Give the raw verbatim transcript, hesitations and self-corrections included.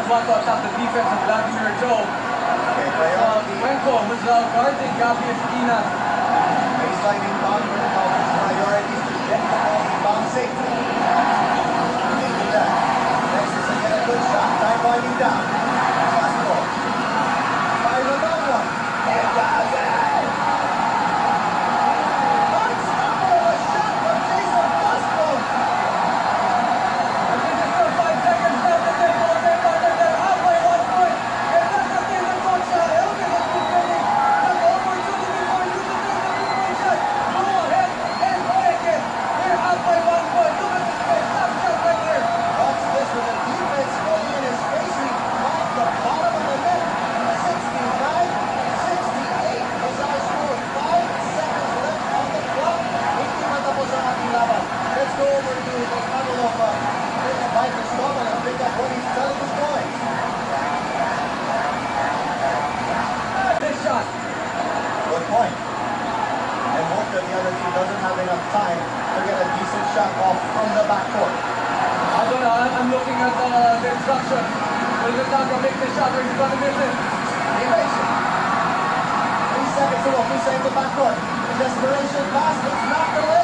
There's one to attack the defense of Vladimir Joe. Okay, Uh, Wenko, who's uh, guarding Gabi Esquina. Baseline inbound for the Falcons' priorities to get the ball inbound safely. They do that. Texas again a good shot. Time winding down. Fast ball. Fire a long one. It does it! Unstoppable! A shot from Jason Fastball. I think there's still five seconds left in this ball game, but they're halfway one point. And that's the thing that coach uh, Elgin has been building. An opportunity for you to take the three-point shot. Go ahead and take it. We're halfway one point. Look at this face. Top shot right here. Watch this with the defense fully in his face. He caught the bottom of the net. sixty-nine sixty-eight is our score. Five seconds left on the clock. Hindi matapos ang ating laban. Let's go over to the panel of uh, Coach Mike Cristobal and pick up what he's telling his boys. This shot. Good point. I hope that the other team doesn't have enough time to get a decent shot off from the backcourt. I don't know. I'm I'm looking at uh, the instructions. Will the attacker make the shot or is he going to miss it? Be patient. Three seconds to go. Three seconds to backcourt. Desperation pass. It's not the way.